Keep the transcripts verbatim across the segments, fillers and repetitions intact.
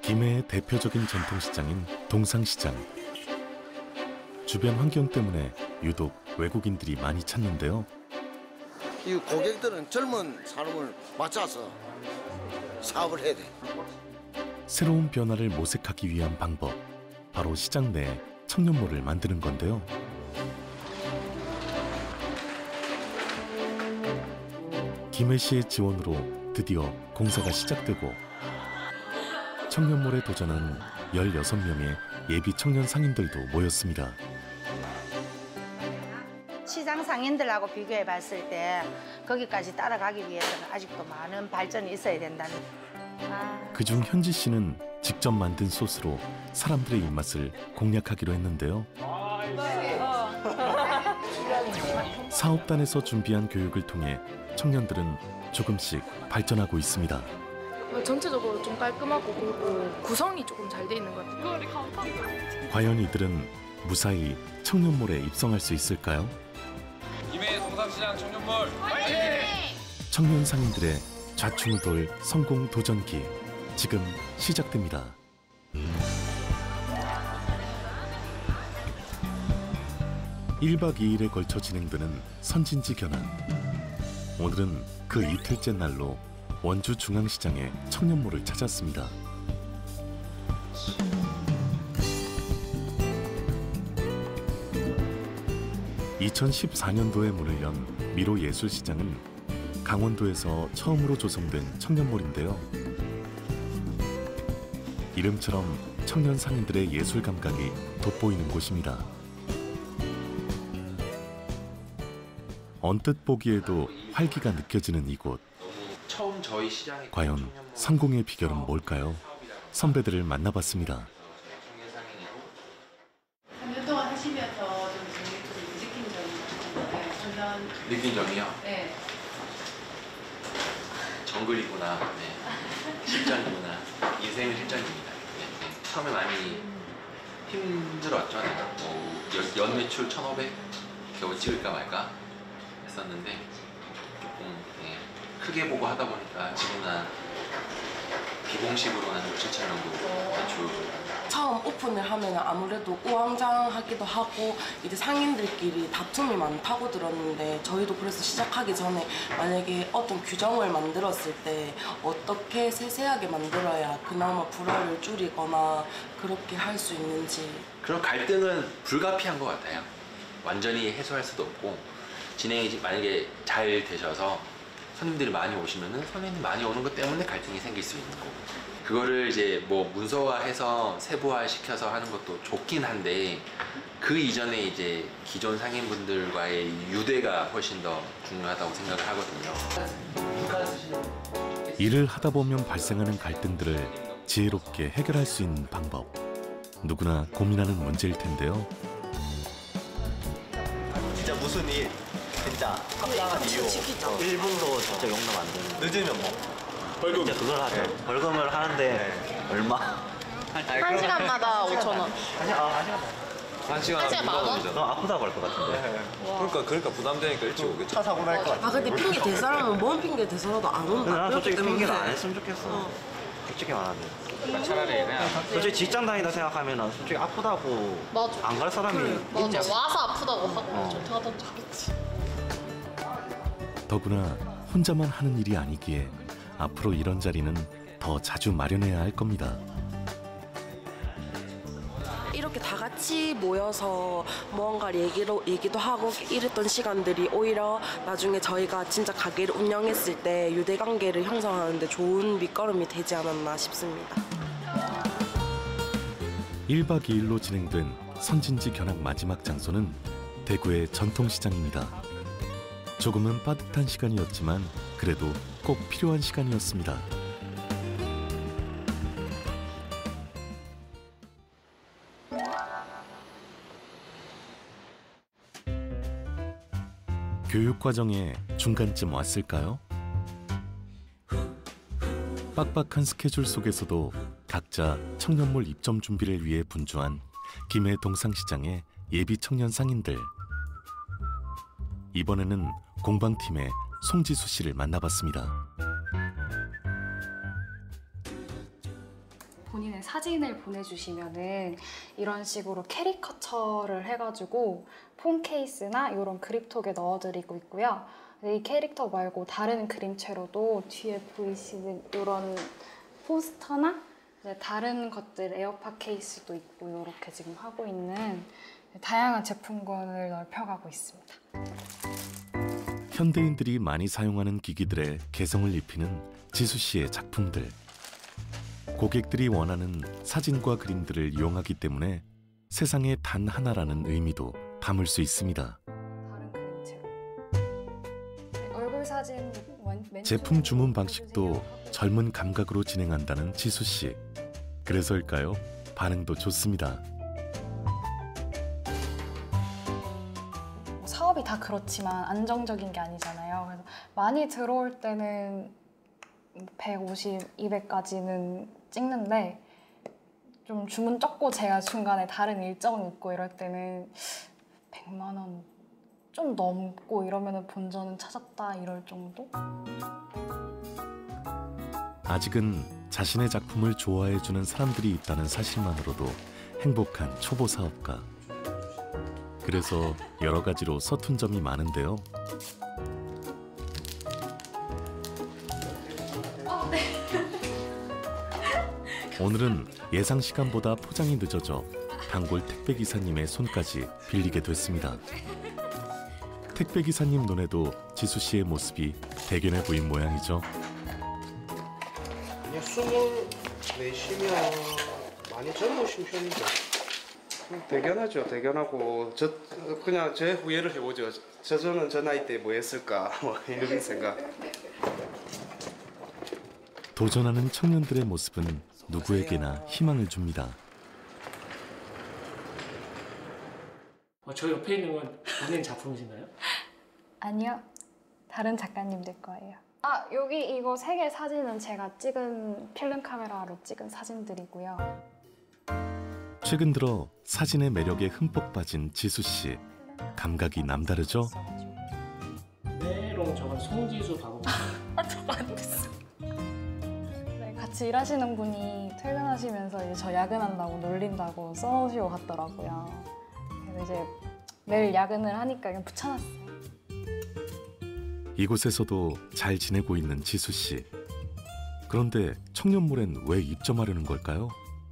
김해의 대표적인 전통시장인 동상시장. 주변 환경 때문에 유독 외국인들이 많이 찾는데요. 이 고객들은 젊은 사람을 맞춰서 사업을 해야 돼. 새로운 변화를 모색하기 위한 방법, 바로 시장 내에 청년몰을 만드는 건데요. 김해시의 지원으로 드디어 공사가 시작되고 청년몰에 도전한 열여섯 명의 예비 청년 상인들도 모였습니다. 시장 상인들하고 비교해 봤을 때 거기까지 따라가기 위해서는 아직도 많은 발전이 있어야 된다는. 아... 그중 현지 씨는 직접 만든 소스로 사람들의 입맛을 공략하기로 했는데요. 사업단에서 준비한 교육을 통해 청년들은 조금씩 발전하고 있습니다. 전체적으로 좀 깔끔하고 그리고 구성이 조금 잘 돼 있는 것 같아요. 과연 이들은 무사히 청년몰에 입성할 수 있을까요? 김해 동상시장 청년몰 화이팅! 청년 상인들의 좌충우 돌 성공 도전기 지금 시작됩니다. 일 박 이 일에 걸쳐 진행되는 선진지 견학. 오늘은 그 이틀째 날로 원주 중앙시장의 청년몰을 찾았습니다. 이천십사 년도에 문을 연 미로 예술시장은 강원도에서 처음으로 조성된 청년몰인데요. 이름처럼 청년 상인들의 예술 감각이 돋보이는 곳입니다. 언뜻 보기에도 활기가 느껴지는 이곳. 처음 저희 시장에 과연 성공의 비결은 뭘까요? 선배들을 만나봤습니다. 삼 년 동안 하시면서 좀 재미있게 느낀 점이 있나요? 청년... 느낀 점이요? 네. 정글이구나. 네. 실전이구나. 인생은 실전입니다. 네. 네. 처음에 많이 힘들었죠. 뭐 연 매출 천오백 겨우 찍을까 말까 했었는데 조금 네. 크게 보고 하다 보니까 지금은 한 비공식으로 한 육, 칠천 정도 매출. 처음 오픈을 하면 아무래도 우왕좌왕하기도 하고 이제 상인들끼리 다툼이 많다고 들었는데 저희도 그래서 시작하기 전에 만약에 어떤 규정을 만들었을 때 어떻게 세세하게 만들어야 그나마 불화를 줄이거나 그렇게 할 수 있는지. 그런 갈등은 불가피한 것 같아요. 완전히 해소할 수도 없고 진행이 만약에 잘 되셔서 손님들이 많이 오시면은 손님이 많이 오는 것 때문에 갈등이 생길 수 있는 거고, 그거를 이제 뭐 문서화해서 세부화 시켜서 하는 것도 좋긴 한데 그 이전에 이제 기존 상인분들과의 유대가 훨씬 더 중요하다고 생각을 하거든요. 일을 하다 보면 발생하는 갈등들을 지혜롭게 해결할 수 있는 방법. 누구나 고민하는 문제일 텐데요. 진짜 무슨 일, 진짜 합당한 이유 일 분도 진짜 용납 안 되는. 늦으면 뭐? 벌금. 진짜 그걸 하죠. 네. 벌금을 하는데 네. 얼마? 한 시간마다 오천 원. 한 시간, 아, 한 시간. 한 시간 만 원이잖아. 너 아프다고 할 것 같은데. 네. 그러니까 그러니까 부담되니까 일찍 오겠지. 차 사고 날 것 같아. 아 근데 핑계 댈 사람은 뭔 핑계 대서라도 안 온다. 난 솔직히 핑계를 안 했으면 좋겠어. 어. 솔직히 말하면. 차라리 그냥 솔직히 직장 다니다 생각하면 솔직히 아프다고 안 갈 사람이 그래, 있냐. 맞아. 와서 아프다고 하고 어. 좋다 하던지 하겠지. 더구나 혼자만 하는 일이 아니기에 앞으로 이런 자리는 더 자주 마련해야 할 겁니다. 이렇게 다 같이 모여서 무언가를 얘기로, 얘기도 하고 이랬던 시간들이 오히려 나중에 저희가 진짜 가게를 운영했을 때 유대관계를 형성하는 데 좋은 밑거름이 되지 않았나 싶습니다. 일 박 이 일로 진행된 선진지 견학 마지막 장소는 대구의 전통시장입니다. 조금은 빠듯한 시간이었지만 그래도 꼭 필요한 시간이었습니다. 교육과정의 중간쯤 왔을까요? 빡빡한 스케줄 속에서도 각자 청년몰 입점 준비를 위해 분주한 김해 동상시장의 예비 청년 상인들. 이번에는 공방팀의 송지수 씨를 만나봤습니다. 본인의 사진을 보내주시면은 이런 식으로 캐리커처를 해가지고 폰 케이스나 이런 그립톡에 넣어드리고 있고요. 이 캐릭터 말고 다른 그림체로도 뒤에 보이시는 이런 포스터나 다른 것들 에어팟 케이스도 있고 이렇게 지금 하고 있는 다양한 제품군을 넓혀가고 있습니다. 현대인들이 많이 사용하는 기기들의 개성을 입히는 지수 씨의 작품들. 고객들이 원하는 사진과 그림들을 이용하기 때문에 세상에 단 하나라는 의미도 담을 수 있습니다. 다른 그림체로. 얼굴 사진 제품 주문 방식도 젊은 감각으로 진행한다는 지수 씨. 그래서일까요? 반응도 좋습니다. 사업이 다 그렇지만 안정적인 게 아니잖아요. 그래서 많이 들어올 때는 백오십, 이백까지는 찍는데 좀 주문 적고 제가 중간에 다른 일정이 있고 이럴 때는 백만 원 좀 넘고 이러면 본전은 찾았다 이럴 정도? 아직은 자신의 작품을 좋아해주는 사람들이 있다는 사실만으로도 행복한 초보 사업가. 그래서 여러 가지로 서툰 점이 많은데요. 어, 네. 오늘은 예상 시간보다 포장이 늦어져 단골 택배기사님의 손까지 빌리게 됐습니다. 택배기사님 눈에도 지수 씨의 모습이 대견해 보인 모양이죠. 그냥 스물넷이면 많이 젊으신 편이죠. 대견하죠. 대견하고 저 그냥 제 후회를 해보죠. 저 저는 저 나이 때 뭐 했을까 뭐 이런 생각. 도전하는 청년들의 모습은 누구에게나 희망을 줍니다. 어, 저 옆에 있는 건 본인 작품이신가요? 아니요. 다른 작가님들 거예요. 아, 여기 이거 세 개 사진은 제가 찍은 필름 카메라로 찍은 사진들이고요. 최근 들어 사진의 매력에 흠뻑 빠진 지수 씨. 감각이 남다르죠? 메롱 저건 송지수 박은 아, 저거 안 됐어. 네, 같이 일하시는 분이 퇴근하시면서 이제 저 야근한다고 놀린다고 써놓으시고 갔더라고요. 그래서 이제 매일 야근을 하니까 그냥 붙여놨어요. 이곳에서도 잘 지내고 있는 지수 씨. 그런데 청년몰엔 왜 입점하려는 걸까요?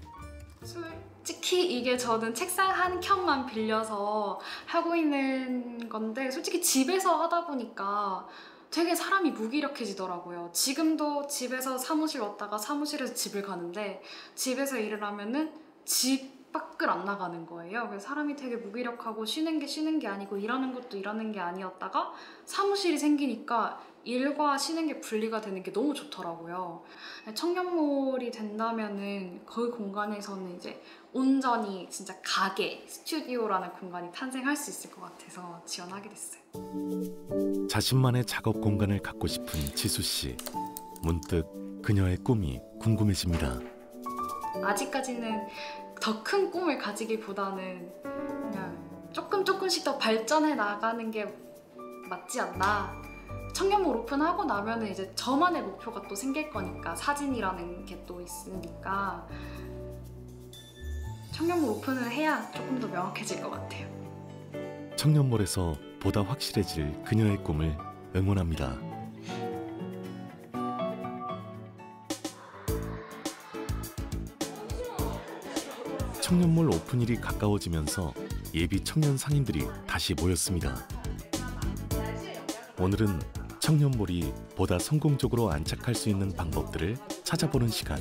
솔직히 이게 저는 책상 한 켠만 빌려서 하고 있는 건데 솔직히 집에서 하다 보니까 되게 사람이 무기력해지더라고요. 지금도 집에서 사무실 왔다가 사무실에서 집을 가는데 집에서 일을 하면은 집 밖을 안 나가는 거예요. 그래서 사람이 되게 무기력하고 쉬는 게 쉬는 게 아니고 일하는 것도 일하는 게 아니었다가 사무실이 생기니까 일과 쉬는 게 분리가 되는 게 너무 좋더라고요. 청년몰이 된다면은 그 공간에서는 이제 온전히 진짜 가게, 스튜디오라는 공간이 탄생할 수 있을 것 같아서 지원하게 됐어요. 자신만의 작업 공간을 갖고 싶은 지수 씨. 문득 그녀의 꿈이 궁금해집니다. 아직까지는 더 큰 꿈을 가지기보다는 그냥 조금 조금씩 더 발전해 나가는 게 맞지 않나. 청년몰 오픈하고 나면은 이제 저만의 목표가 또 생길 거니까 사진이라는 게 또 있으니까 청년몰 오픈을 해야 조금 더 명확해질 것 같아요. 청년몰에서 보다 확실해질 그녀의 꿈을 응원합니다. 청년몰 오픈일이 가까워지면서 예비 청년 상인들이 다시 모였습니다. 오늘은 청년몰이 보다 성공적으로 안착할 수 있는 방법들을 찾아보는 시간.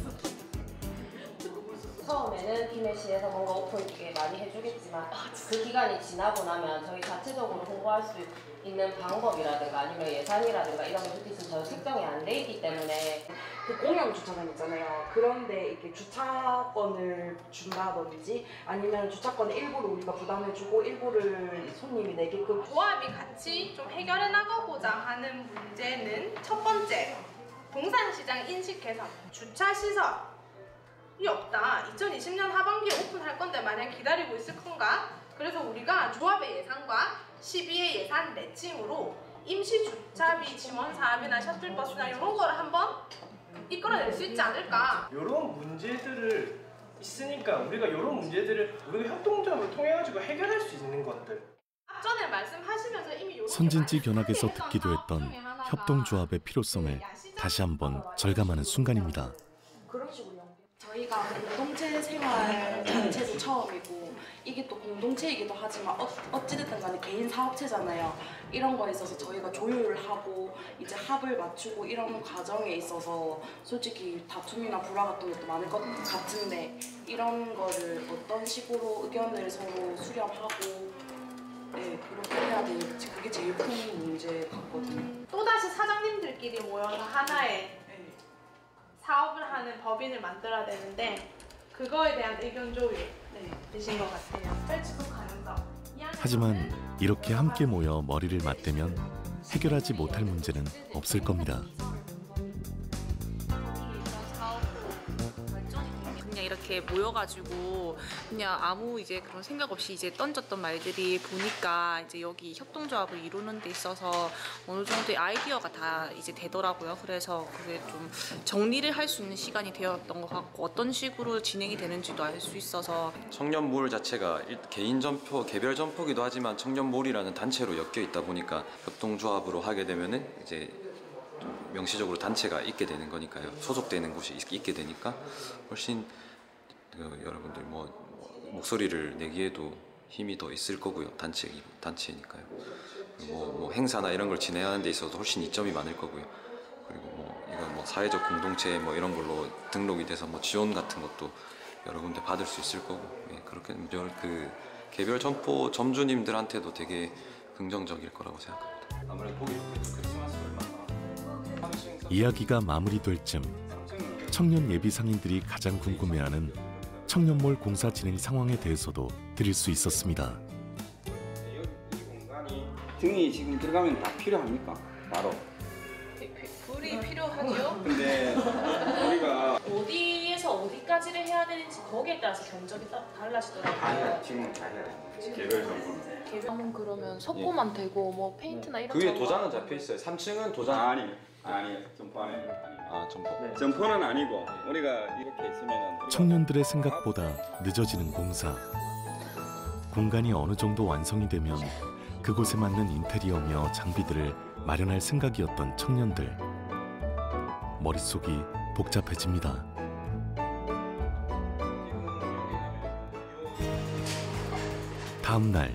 처음에는 김해시에서 뭔가 오픈 되게 많이 해주겠지만 그 기간이 지나고 나면 저희 자체적으로 홍보할 수 있는 방법이라든가 아니면 예산이라든가 이런 것들이 전혀 책정이 안 돼 있기 때문에 그 공영 주차장 있잖아요. 그런데 이렇게 주차권을 준다든지 아니면 주차권의 일부를 우리가 부담해주고 일부를 손님이 내게끔 조합이 같이 좀 해결해 나가고자 하는 문제는 첫 번째, 동산시장 인식 개선. 주차 시설이 없다. 이천이십 년 하반기에 오픈할 건데 마냥 기다리고 있을 건가? 그래서 우리가 조합의 예산과 시비의 예산 매칭으로 임시 주차비 지원 사업이나 셔틀버스나 이런 거를 한번 이끌어낼 수 있지 않을까. 이런 문제들을 있으니까 우리가 이런 문제들을 우리가 협동조합을 통해 가지고 해결할 수 있는 것들. 앞전에 말씀하시면서 이미 요런 선진지 견학에서 듣기도 했던 협동조합의 필요성을 다시 한번 절감하는 순간입니다. 그런 식으로 저희가 공동체 생활 자체도 처음이고 이게 또 공동체이기도 하지만 어, 어찌됐든 간에 개인 사업체잖아요. 이런 거에 있어서 저희가 조율을 하고 이제 합을 맞추고 이런 과정에 있어서 솔직히 다툼이나 불화 같은 것도 많을 것 같은데 이런 거를 어떤 식으로 의견을 서로 수렴하고 네, 그렇게 해야 될지 그게 제일 큰 문제 같거든요. 또다시 사장님들끼리 모여서 하나의 사업을 하는 법인을 만들어야 되는데 그거에 대한 의견 조율 되신 것 같아요. 펼치도 가능성. 하지만 이렇게 함께 모여 머리를 맞대면 해결하지 못할 문제는 없을 겁니다. 그냥 이렇게 모여가지고 그냥 아무 이제 그런 생각 없이 이제 던졌던 말들이 보니까 이제 여기 협동조합을 이루는 데 있어서 어느 정도의 아이디어가 다 이제 되더라고요. 그래서 그게 좀 정리를 할 수 있는 시간이 되었던 것 같고 어떤 식으로 진행이 되는지도 알 수 있어서 청년몰 자체가 개인 점포, 개별 점포기도 하지만 청년몰이라는 단체로 엮여 있다 보니까 협동조합으로 하게 되면은 이제 명시적으로 단체가 있게 되는 거니까요. 소속되는 곳이 있게 되니까 훨씬 그 여러분들 뭐, 뭐 목소리를 내기에도 힘이 더 있을 거고요. 단체 단체니까요. 뭐, 뭐 행사나 이런 걸 진행하는 데 있어서 훨씬 이점이 많을 거고요. 그리고 뭐 이건 뭐 사회적 공동체 뭐 이런 걸로 등록이 돼서 뭐 지원 같은 것도 여러분들 받을 수 있을 거고 예, 그렇게 그 개별 점포 점주님들한테도 되게 긍정적일 거라고 생각합니다. 아무래도 보기 좋겠죠. 크리스마스 이야기가 마무리될 쯤 청년 예비 상인들이 가장 궁금해하는 청년몰 공사 진행 상황에 대해서도 들을 수 있었습니다. 등이 지금 들어가면 다 필요합니까? 바로. 불이 필요하죠. 근데 우리가 어디에서 어디까지를 해야 되는지 거기에 따라서 견적이 다 달라지더라고요. 다 지금 다 해야 돼. 개별적으로. 개별은 그러면 석고만 되고 뭐 페인트나 이런 그 위에 도장은 잡혀 있어요. 삼 층은 도장 아니 아니 점포 안에 아 점포. 네. 점포는 아니고 우리가 이렇게 있으면 청년들의 생각보다 늦어지는 공사. 공간이 어느 정도 완성이 되면 그곳에 맞는 인테리어며 장비들을 마련할 생각이었던 청년들. 머릿속이 복잡해집니다. 다음 날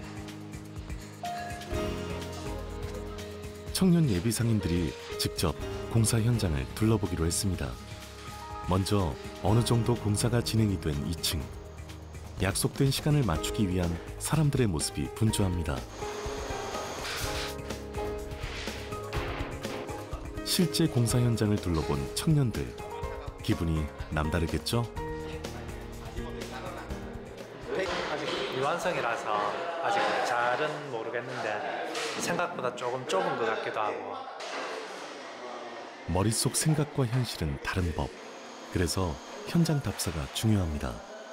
청년 예비 상인들이 직접 공사 현장을 둘러보기로 했습니다. 먼저 어느 정도 공사가 진행이 된 이 층. 약속된 시간을 맞추기 위한 사람들의 모습이 분주합니다. 실제 공사 현장을 둘러본 청년들. 기분이 남다르겠죠? 아직 미완성이라서 아직 잘은 모르겠는데 생각보다 조금 좁은 것 같기도 하고. 머릿속 생각과 현실은 다른 법. 그래서 현장 답사가 중요합니다.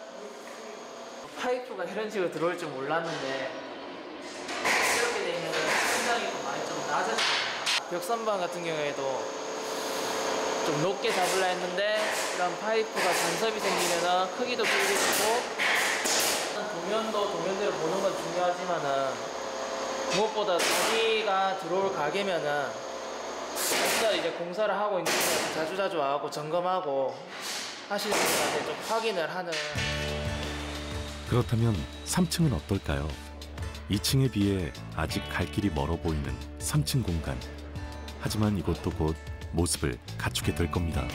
파이프가 이런 식으로 들어올 줄 몰랐는데 이렇게 되면 현장이 좀 많이 좀 낮아져요. 벽선반 같은 경우에도 좀 높게 잡으려 했는데 이런 파이프가 간섭이 생기면 크기도 줄어들고 도면도 도면대로 보는 건 중요하지만은 무엇보다 자기가 들어올 가게면은 진짜 이제 공사를 하고 있는 거 자주자주 와갖고 점검하고 하시는 분한테 좀 확인을 하는. 그렇다면 삼 층은 어떨까요? 이 층에 비해 아직 갈 길이 멀어 보이는 삼 층 공간. 하지만 이것도 곧 모습을 갖추게 될 겁니다.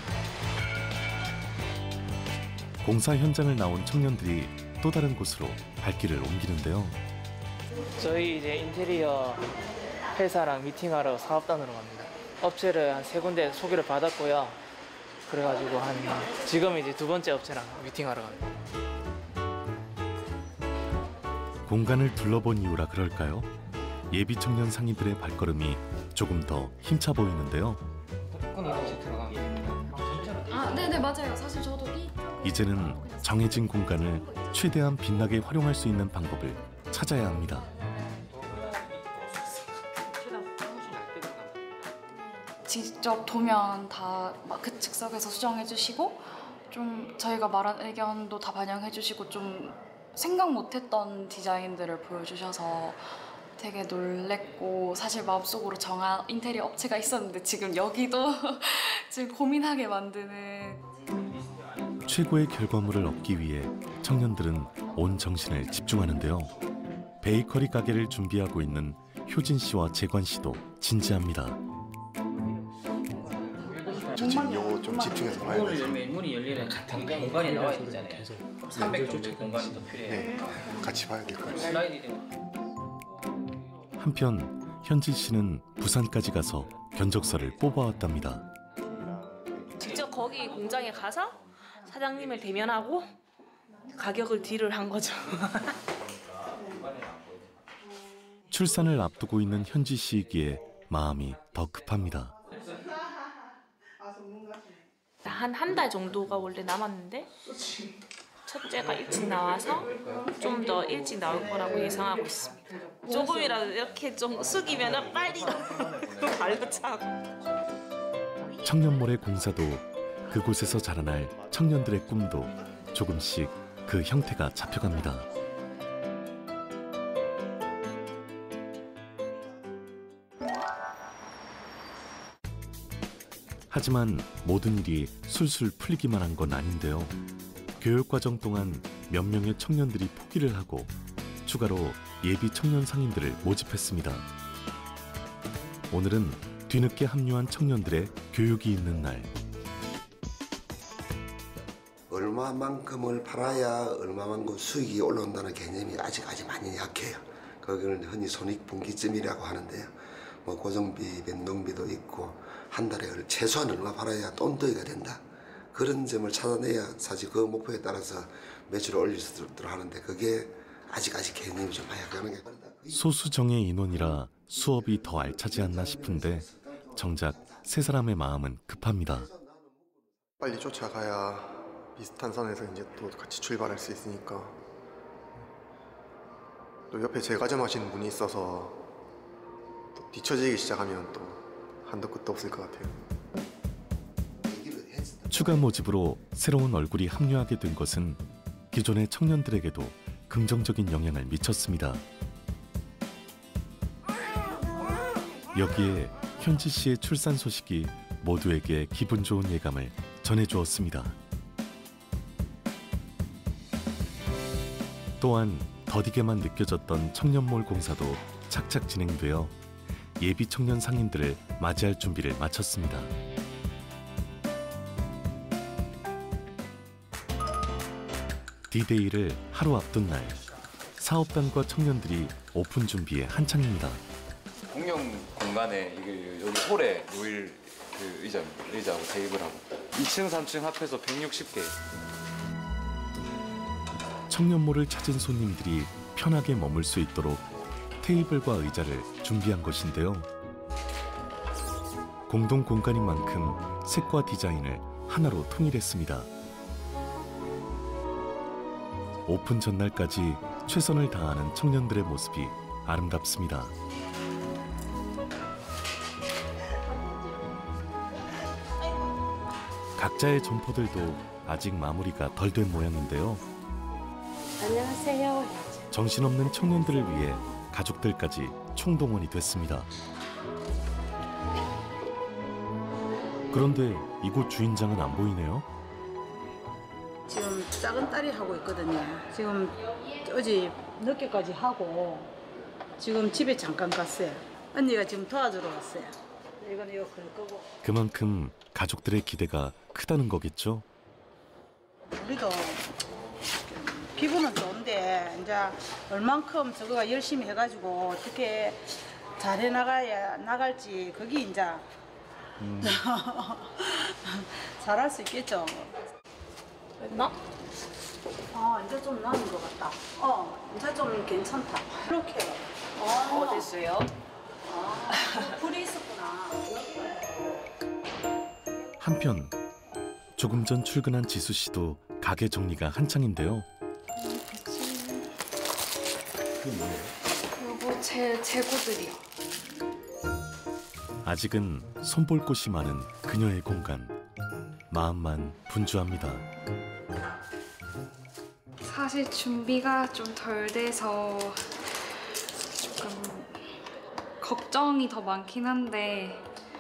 공사 현장을 나온 청년들이 또 다른 곳으로 발길을 옮기는데요. 저희 이제 인테리어 회사랑 미팅하러 사업단으로 갑니다. 업체를 한 세 군데 소개를 받았고요. 그래가지고 한 지금 이제 두 번째 업체랑 미팅하러 갑니다. 공간을 둘러본 이유라 그럴까요? 예비 청년 상인들의 발걸음이 조금 더 힘차 보이는데요. 아, 네네 맞아요. 사실 저도 이 이제는 정해진 공간을 최대한 빛나게 활용할 수 있는 방법을 찾아야 합니다. 직접 도면 다 마크 즉석에서 수정해 주시고 좀 저희가 말한 의견도 다 반영해 주시고 좀 생각 못했던 디자인들을 보여주셔서 되게 놀랬고 사실 마음속으로 정한 인테리어 업체가 있었는데 지금 여기도 지금 고민하게 만드는 최고의 결과물을 얻기 위해 청년들은 온 정신을 집중하는데요. 베이커리 가게를 준비하고 있는 효진 씨와 재관 씨도 진지합니다. 저 지금 요거 좀 집중해서 봐야 돼요. 문을 열면 문이 열리는 같은 공간이 나와 있잖아요. 삼백 정도의 공간이 더 필요해요. 네, 같이 봐야 될 것 같아요. 슬라이드 한편 현진 씨는 부산까지 가서 견적서를 뽑아왔답니다. 직접 거기 공장에 가서 사장님을 대면하고 가격을 딜을 한 거죠. 출산을 앞두고 있는 현지 씨이기에 마음이 더 급합니다. 한 한 달 정도가 원래 남았는데 첫째가 일찍 나와서 좀 더 일찍 나올 거라고 예상하고 있습니다. 조금이라도 이렇게 좀 숙이면 빨리 발로 차고. 청년몰의 공사도 그곳에서 자라날 청년들의 꿈도 조금씩 그 형태가 잡혀갑니다. 하지만 모든 일이 술술 풀리기만 한 건 아닌데요. 교육과정 동안 몇 명의 청년들이 포기를 하고 추가로 예비 청년 상인들을 모집했습니다. 오늘은 뒤늦게 합류한 청년들의 교육이 있는 날. 얼마만큼을 팔아야 얼마만큼 수익이 올라온다는 개념이 아직 아직 많이 약해요. 그걸 흔히 손익분기점이라고 하는데요. 뭐 고정비, 변동비도 있고 한 달에 최소한 얼마 팔아야 돈더이가 된다. 그런 점을 찾아내야 사실 그 목표에 따라서 매출을 올릴 수 있도록 하는데 그게 아직 아직 개념이 좀 하약하는 게. 소수정예 인원이라 수업이 더 알차지 않나 싶은데 정작 세 사람의 마음은 급합니다. 빨리 쫓아가야 비슷한 선에서 이제 또 같이 출발할 수 있으니까. 또 옆에 제과점 하시는 분이 있어서 또 뒤처지기 시작하면 또 한도 끝도 없을 것 같아요. 추가 모집으로 새로운 얼굴이 합류하게 된 것은 기존의 청년들에게도 긍정적인 영향을 미쳤습니다. 여기에 현지 씨의 출산 소식이 모두에게 기분 좋은 예감을 전해주었습니다. 또한 더디게만 느껴졌던 청년몰 공사도 착착 진행되어 예비 청년 상인들을 맞이할 준비를 마쳤습니다. 디데이를 하루 앞둔 날, 사업단과 청년들이 오픈 준비에 한창입니다. 공용 공간에 이게 여기 홀에 놓일 그 의자, 의자하고 테이블하고 이 층, 삼 층 합해서 백육십 개. 청년몰을 찾은 손님들이 편하게 머물 수 있도록 테이블과 의자를 준비한 것인데요. 공동 공간인 만큼 색과 디자인을 하나로 통일했습니다. 오픈 전날까지 최선을 다하는 청년들의 모습이 아름답습니다. 각자의 점포들도 아직 마무리가 덜 된 모양인데요. 안녕하세요. 정신없는 청년들을 위해 가족들까지 총동원이 됐습니다. 그런데 이곳 주인장은 안 보이네요. 지금 작은 딸이 하고 있거든요. 지금 어제 늦게까지 하고 지금 집에 잠깐 갔어요. 언니가 지금 도와주러 왔어요. 이건 이거 걸 거고. 그만큼 가족들의 기대가 크다는 거겠죠? 우리도 기분은 좋은데 이제 얼만큼 저거가 열심히 해가지고 어떻게 잘해 나가야 나갈지 거기 이제 음. 잘할 수 있겠죠. 됐나? 아 이제 좀 나은 것 같다. 어 이제 좀 괜찮다. 이렇게. 어, 어 됐어요? 아 불이 있었구나. 한편 조금 전 출근한 지수 씨도 가게 정리가 한창인데요. 요거 제 재고들이요. 아직은 손볼 곳이 많은 그녀의 공간. 마음만 분주합니다. 사실 준비가 좀 덜 돼서 조금 걱정이 더 많긴 한데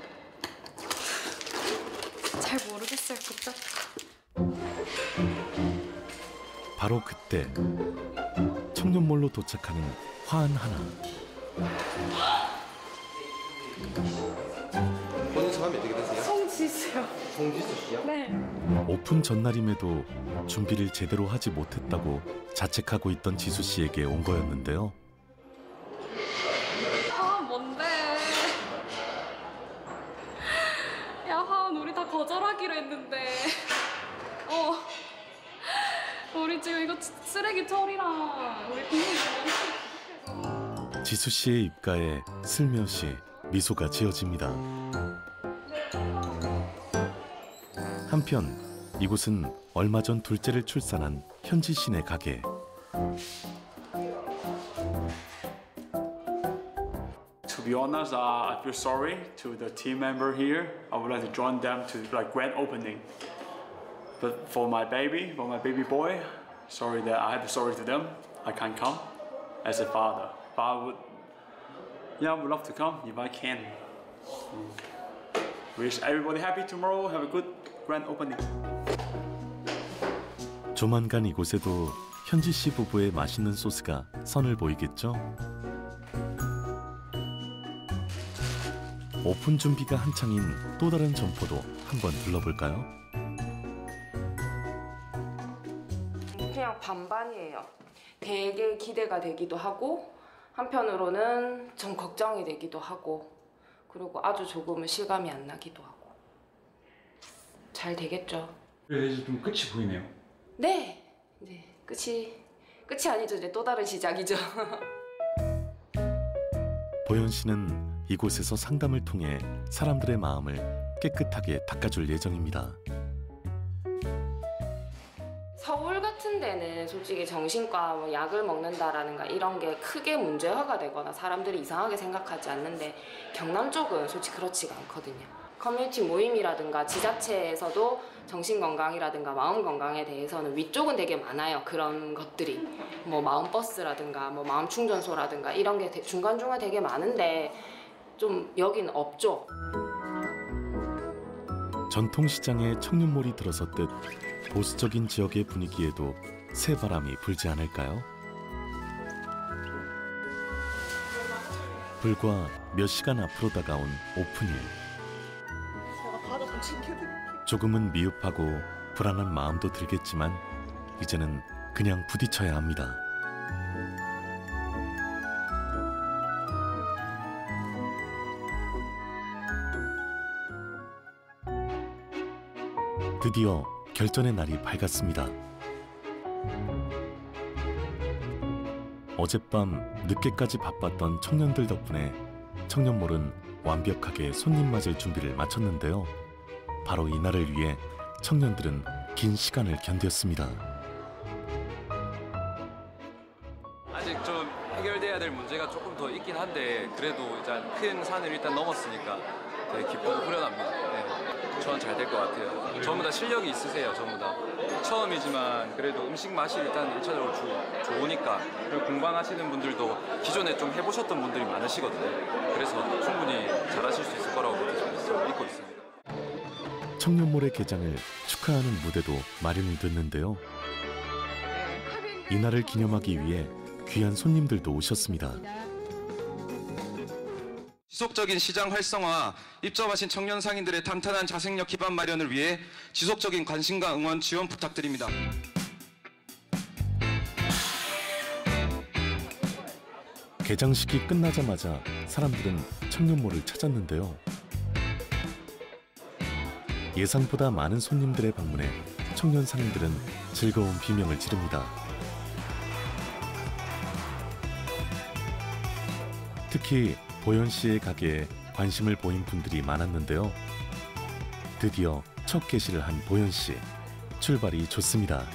잘 모르겠어요. 복잡. 바로 그때 청년몰로 도착하는 화한 하나. 본인 성함이 어떻게 되세요? 송지수요. 송지수 씨요? 네. 오픈 전날임에도 준비를 제대로 하지 못했다고 자책하고 있던 지수 씨에게 온 거였는데요. 하은 뭔데? 야 하은 우리 다 거절하기로 했는데. 어. 우리 지금 이거 쓰레기 털이랑 우리 국민 지수 씨의 입가에 슬며시 미소가 지어집니다. 한편 이곳은 얼마 전 둘째를 출산한 현지 씨네 가게. To be honest, uh, I feel sorry to the team member here. I would like to join them to like grand opening. But for my baby, for my baby boy, sorry that I have to sorry to them. I can't come as a father. But I would, yeah, I would love to come if I can. Mm. Wish everybody happy tomorrow. Have a good grand opening. 조만간 이곳에도 현지 씨 부부의 맛있는 소스가 선을 보이겠죠? 오픈 준비가 한창인 또 다른 점포도 한번 둘러볼까요? 그냥 반반이에요. 되게 기대가 되기도 하고 한편으로는 좀 걱정이 되기도 하고 그리고 아주 조금은 실감이 안 나기도 하고 잘 되겠죠. 그래서 이제 좀 끝이 보이네요. 네! 이제 끝이 끝이 아니죠. 이제 또 다른 시작이죠. 보현 씨는 이곳에서 상담을 통해 사람들의 마음을 깨끗하게 닦아줄 예정입니다. 서울 같은 데는 솔직히 정신과 뭐 약을 먹는다라는가 이런 게 크게 문제화가 되거나 사람들이 이상하게 생각하지 않는데 경남 쪽은 솔직히 그렇지가 않거든요. 커뮤니티 모임이라든가 지자체에서도 정신건강이라든가 마음건강에 대해서는 위쪽은 되게 많아요. 그런 것들이 뭐 마음버스라든가 뭐 마음충전소라든가 이런 게 중간중간 되게 많은데 좀 여긴 없죠. 전통시장에 청년몰이 들어섰듯 보수적인 지역의 분위기에도 새바람이 불지 않을까요? 불과 몇 시간 앞으로 다가온 오픈일. 조금은 미흡하고 불안한 마음도 들겠지만 이제는 그냥 부딪혀야 합니다. 드디어 결전의 날이 밝았습니다. 어젯밤 늦게까지 바빴던 청년들 덕분에 청년몰은 완벽하게 손님 맞을 준비를 마쳤는데요. 바로 이날을 위해 청년들은 긴 시간을 견뎠습니다. 아직 좀 해결돼야 될 문제가 조금 더 있긴 한데 그래도 일단 큰 산을 일단 넘었으니까 되게 기쁘고 후련합니다. 네. 저는 잘 될 것 같아요. 전부 다 실력이 있으세요, 전부 다. 처음이지만 그래도 음식 맛이 일단 일차적으로 주, 좋으니까 그리고 공방하시는 분들도 기존에 좀 해보셨던 분들이 많으시거든요. 그래서 충분히 잘하실 수 있을 거라고 믿고 있습니다. 청년몰의 개장을 축하하는 무대도 마련이 됐는데요. 이날을 기념하기 위해 귀한 손님들도 오셨습니다. 지속적인 시장 활성화, 입점하신 청년 상인들의 탄탄한 자생력 기반 마련을 위해 지속적인 관심과 응원, 지원 부탁드립니다. 개장식이 끝나자마자 사람들은 청년몰을 찾았는데요. 예상보다 많은 손님들의 방문에 청년 상인들은 즐거운 비명을 지릅니다. 특히 보현 씨의 가게에 관심을 보인 분들이 많았는데요. 드디어 첫 개시를 한 보현 씨. 출발이 좋습니다.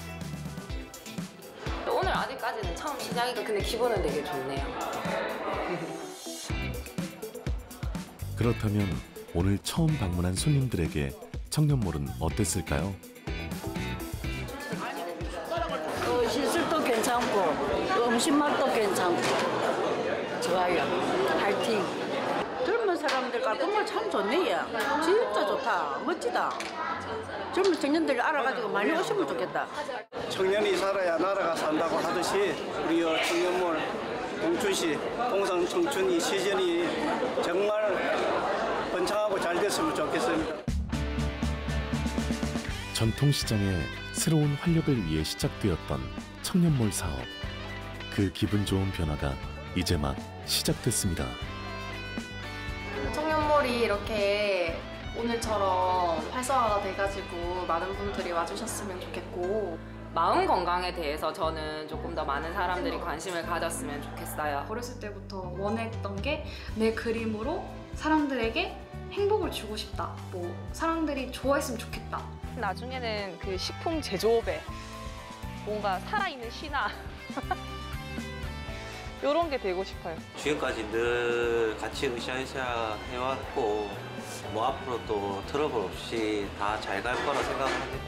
오늘 아직까지는 처음 시작이고 근데 기분은 되게 좋네요. 그렇다면 오늘 처음 방문한 손님들에게 청년몰은 어땠을까요? 어, 시술도 괜찮고 음식 맛도 괜찮고 좋아요. 파이팅. 젊은 사람들 깔끔한 참 좋네. 진짜 좋다. 멋지다. 젊은 청년들 알아가지고 많이 오시면 좋겠다. 청년이 살아야 나라가 산다고 하듯이 우리 청년몰 봉춘시 동상 청춘이 시즌이 정말 번창하고 잘 됐으면 좋겠습니다. 전통시장의 새로운 활력을 위해 시작되었던 청년몰 사업. 그 기분 좋은 변화가 이제 막 시작됐습니다. 청년몰이 이렇게 오늘처럼 활성화가 돼가지고 많은 분들이 와주셨으면 좋겠고, 마음 건강에 대해서 저는 조금 더 많은 사람들이 관심을 가졌으면 좋겠어요. 어렸을 때부터 원했던 게 내 그림으로 사람들에게 행복을 주고 싶다, 뭐 사람들이 좋아했으면 좋겠다. 나중에는 그 식품 제조업에 뭔가 살아있는 신화 이런 게 되고 싶어요. 지금까지 늘 같이 으쌰으쌰 해왔고 뭐 앞으로 또 트러블 없이 다 잘 갈 거라 생각을 합니다.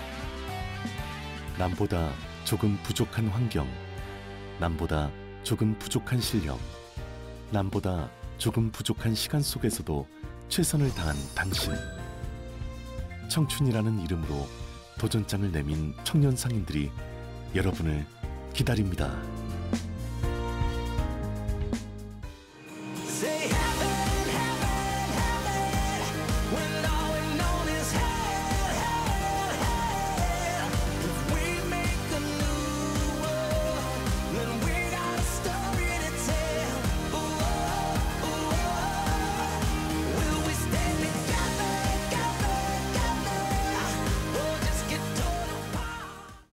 남보다 조금 부족한 환경, 남보다 조금 부족한 실력, 남보다 조금 부족한 시간 속에서도 최선을 다한 당신. 청춘이라는 이름으로 도전장을 내민 청년 상인들이 여러분을 기다립니다.